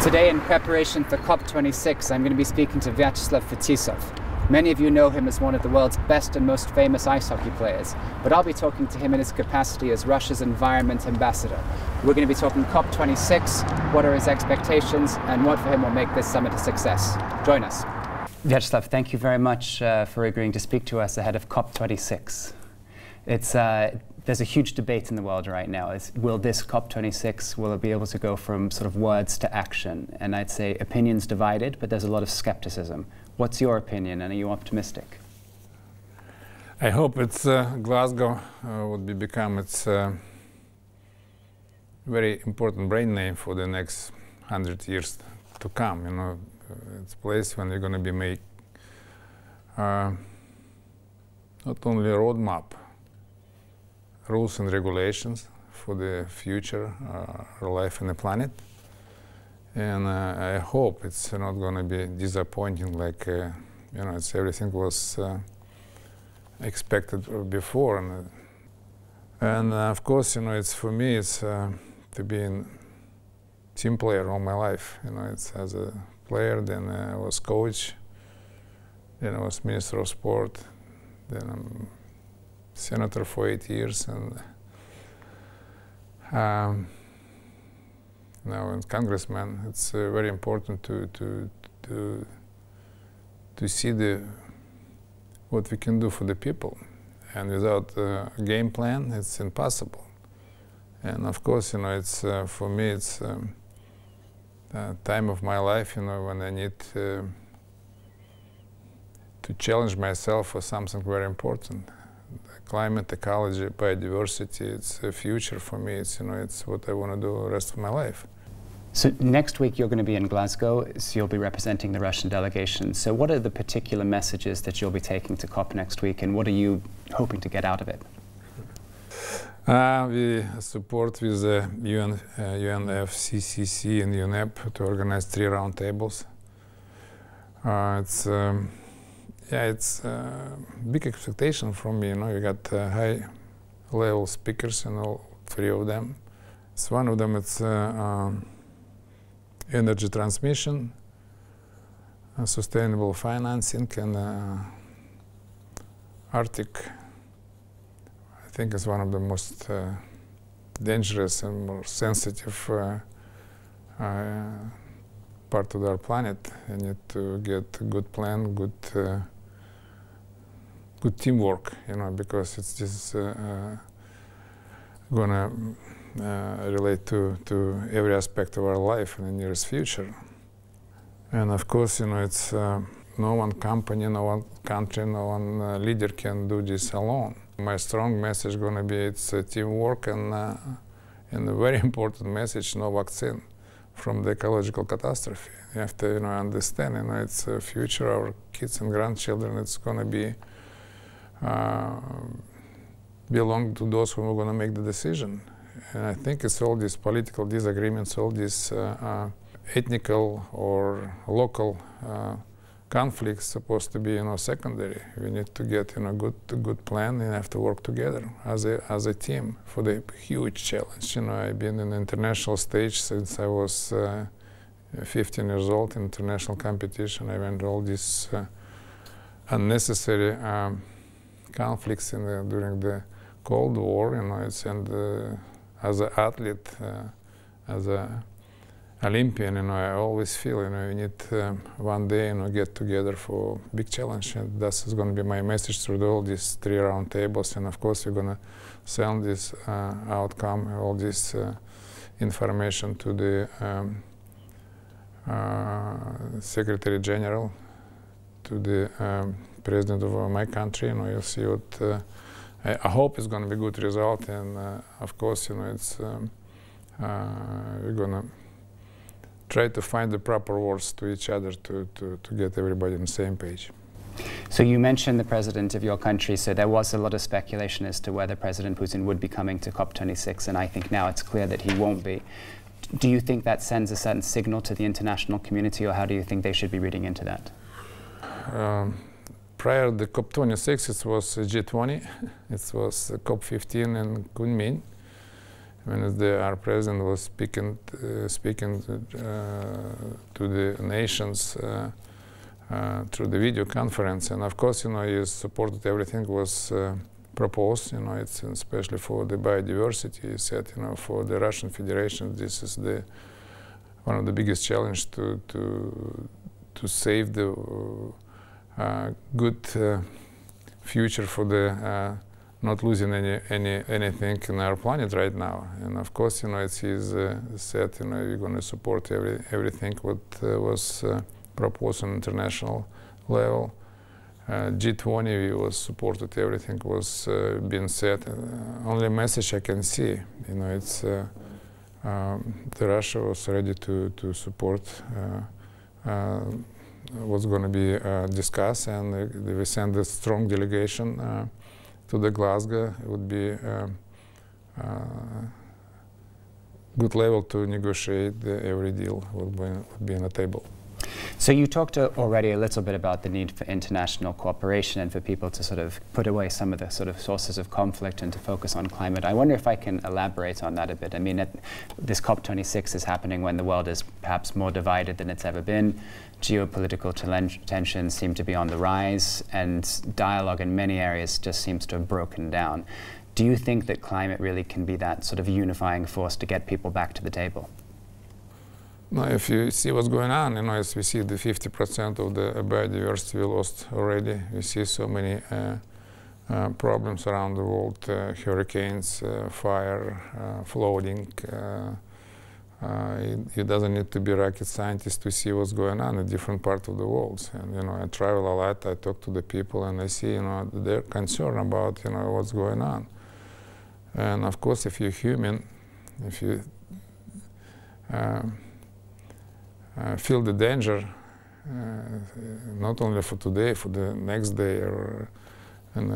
Today, in preparation for COP26, I'm going to be speaking to Vyacheslav Fetisov. Many of you know him as one of the world's best and most famous ice hockey players, but I'll be talking to him in his capacity as Russia's environment ambassador. We're going to be talking COP26, what are his expectations, and what for him will make this summit a success. Join us. Vyacheslav, thank you very much for agreeing to speak to us ahead of COP26. There's a huge debate in the world right now. Will this COP26, will it be able to go from sort of words to action? And I'd say opinions divided, but there's a lot of skepticism. What's your opinion, and are you optimistic? I hope it's Glasgow would become its very important brain name for the next 100 years to come. You know, it's a place when you're going to be make not only a roadmap, rules and regulations for the future life on the planet. And I hope it's not going to be disappointing like, you know, everything was expected before. And of course, you know, it's for me, it's to be a team player all my life. You know, it's as a player, then I was coach, then I was Minister of Sport, then I'm senator for 8 years, and now as congressman. It's very important to see what we can do for the people, and without a game plan, it's impossible. And of course, you know, it's for me, it's time of my life, you know, when I need to challenge myself for something very important. Climate, ecology, biodiversity, it's a future for me. It's, you know, it's what I want to do the rest of my life. So next week you're going to be in Glasgow, so you'll be representing the Russian delegation. So what are the particular messages that you'll be taking to COP next week, and what are you hoping to get out of it? We support with the UNFCCC and UNEP to organize 3 roundtables. It's big expectation from me. You know, you got high-level speakers in all 3 of them. So one of them, it's energy transmission, sustainable financing, and Arctic. I think it's one of the most dangerous and more sensitive part of our planet. You need to get a good plan, good teamwork, you know, because it's just gonna relate to every aspect of our life in the nearest future. And of course, you know, it's no one company, no one country, no one leader can do this alone. My strong message is gonna be it's teamwork, and a very important message: no vaccine from the ecological catastrophe. You have to, you know, understand, you know, it's the future of our kids and grandchildren. It's going to be belong to those who are going to make the decision. And I think it's all these political disagreements, all these ethnical or local conflicts supposed to be, you know, secondary. We need to get, you know, good plan, and have to work together as a team for the huge challenge. You know, I've been in the international stage since I was 15 years old in international competition. I went all these unnecessary conflicts during the Cold War. You know, as an athlete, as a Olympian, you know, I always feel, you know, we need one day, you know, get together for big challenge, and that's going to be my message through all these 3 roundtables. And of course, we're going to send this outcome, all this information to the Secretary General, to the President of my country. You know, you'll see what I hope it's going to be a good result. And of course, you know, it's we're going to try to find the proper words to each other to get everybody on the same page. So you mentioned the president of your country, so there was a lot of speculation as to whether President Putin would be coming to COP26, and I think now it's clear that he won't be. Do you think that sends a certain signal to the international community, or how do you think they should be reading into that? Prior to the COP26, it was G20, it was COP15 in Kunming. when our president was speaking to the nations through the video conference, and of course, he supported everything was proposed. It's especially for the biodiversity. He said, for the Russian Federation, this is one of the biggest challenges to save the good future for the not losing anything in our planet right now. And of course, he's said, we're going to support everything what was proposed on international level. G20 was supported, everything was being said. Only message I can see, it's the Russia was ready to support what's going to be discussed, and we send a strong delegation to the Glasgow. It would be a good level to negotiate every deal would be on the table. So you talked already a little bit about the need for international cooperation and for people to sort of put away some of the sort of sources of conflict and to focus on climate. I wonder if I can elaborate on that a bit. I mean, this COP26 is happening when the world is perhaps more divided than it's ever been. Geopolitical tensions seem to be on the rise, and dialogue in many areas just seems to have broken down. Do you think that climate really can be that sort of unifying force to get people back to the table? No, if you see what's going on, as we see the 50% of the biodiversity we lost already. We see so many problems around the world, hurricanes, fire, flooding. It doesn't need to be a rocket scientist to see what's going on in different parts of the world. And I travel a lot, I talk to the people, and I see they're concerned about what's going on. And of course, if you're human, if you feel the danger, not only for today, for the next day or in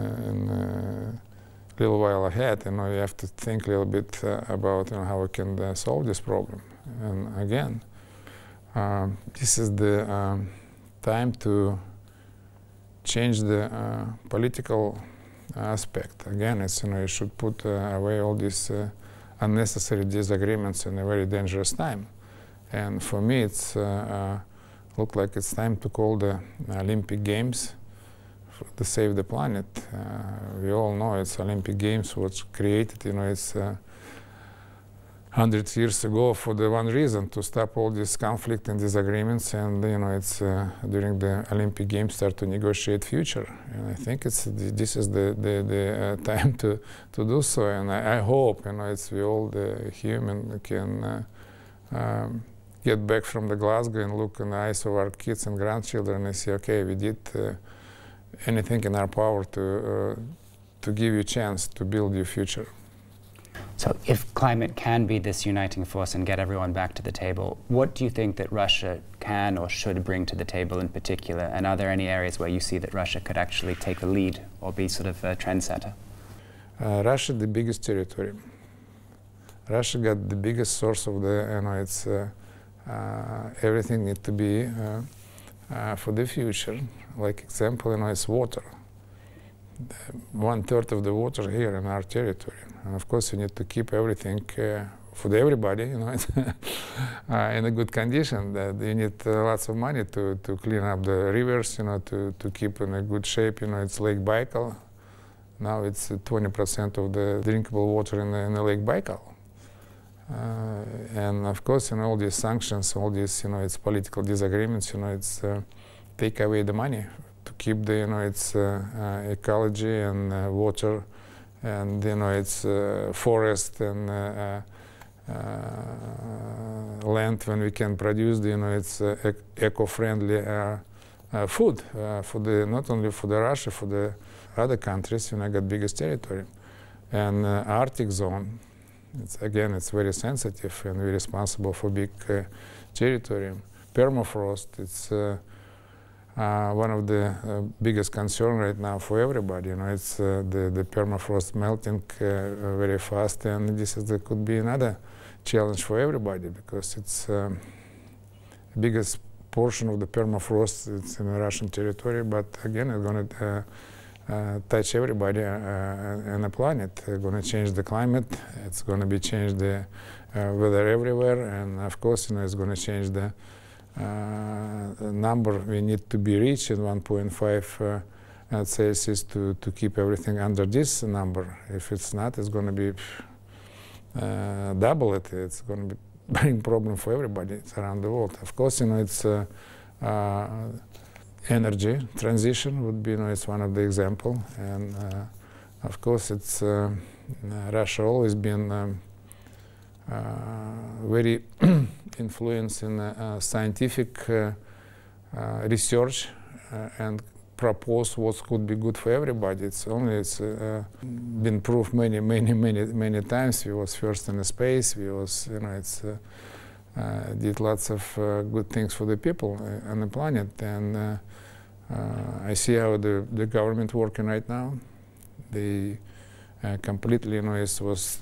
a little while ahead, you have to think a little bit about how we can solve this problem. And again, this is the time to change the political aspect. Again, it's you should put away all these unnecessary disagreements in a very dangerous time. And for me, it's look like it's time to call the Olympic Games to save the planet. We all know it's Olympic Games was created, it's 100 years ago for the one reason, to stop all this conflict and disagreements, and it's during the Olympic Games start to negotiate future. And I think this is the time to do so. And I hope it's we all the human can get back from the Glasgow and look in the eyes of our kids and grandchildren and say, okay, we did anything in our power to give you a chance to build your future. So if climate can be this uniting force and get everyone back to the table, what do you think that Russia can or should bring to the table in particular? And are there any areas where you see that Russia could actually take the lead or be sort of a trendsetter? Russia, the biggest territory. Russia got the biggest source of the, everything needs to be for the future. Like example, it's water. 1/3 of the water here in our territory. And of course, you need to keep everything for everybody, in a good condition. That you need lots of money to clean up the rivers, to keep in a good shape. It's Lake Baikal. Now it's 20% of the drinkable water in the Lake Baikal. And of course, all these sanctions, all these, it's political disagreements, it's take away the money to keep the, it's ecology and water, and it's forest and land when we can produce the, it's eco-friendly food for the not only for the Russia, for the other countries. Got biggest territory, and Arctic zone. It's very sensitive and we're responsible for big territory. Permafrost, it's one of the biggest concern right now for everybody. It's the permafrost melting very fast, and could be another challenge for everybody, because it's the biggest portion of the permafrost it's in the Russian territory. But again, it's going to touch everybody on the planet. It's going to change the climate. It's going to be change the weather everywhere, and of course, it's going to change the number we need to be reached in 1.5 Celsius to keep everything under this number. If it's not, it's going to be double it. It's going to be bring problem for everybody around the world. Of course, it's energy transition would be, it's one of the example, and of course, it's Russia always been very influenced in scientific research and propose what could be good for everybody. It's been proved many times. We was first in the space. We was did lots of good things for the people on the planet, and I see how the government working right now. They completely was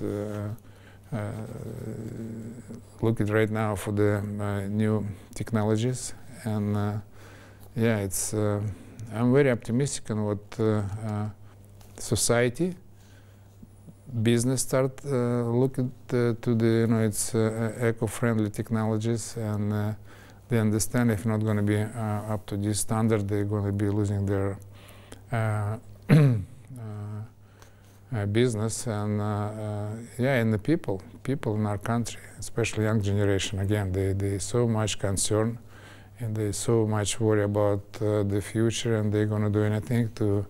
looking right now for the new technologies, and yeah, it's. I'm very optimistic on what society, business start looking to the it's eco-friendly technologies, and they understand if not going to be up to this standard, they're going to be losing their business, and yeah, and the people in our country, especially young generation, again, they so much concern. And they so much worry about the future, and they're going to do anything to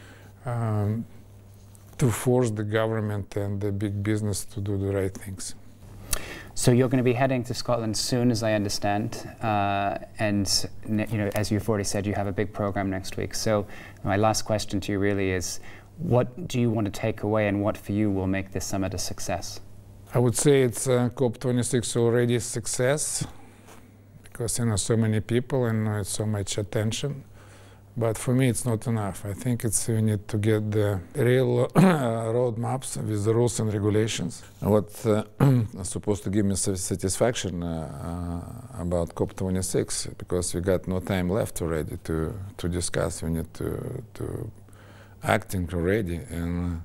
force the government and the big business to do the right things. So you're going to be heading to Scotland soon, as I understand, and as you've already said, you have a big program next week. So my last question to you really is, what do you want to take away, and what for you will make this summit a success? I would say it's COP26 already a success, because so many people and so much attention, but for me it's not enough. I think we need to get the real roadmaps with the rules and regulations. What's supposed to give me satisfaction about COP26, because we got no time left already to discuss. We need to acting already, and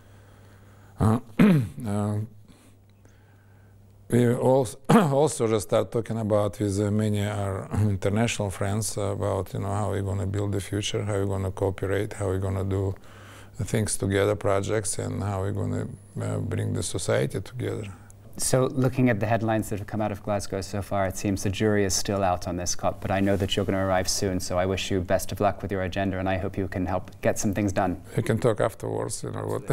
we also just start talking about with many our international friends about how we're going to build the future, how we're going to cooperate, how we're going to do things together, projects, and how we're going to bring the society together. So looking at the headlines that have come out of Glasgow so far, it seems the jury is still out on this COP, but I know that you're going to arrive soon, so I wish you best of luck with your agenda, and I hope you can help get some things done. We can talk afterwards,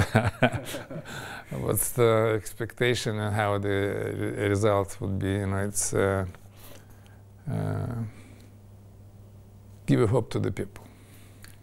what's the expectation and how the results would be. It's give a hope to the people.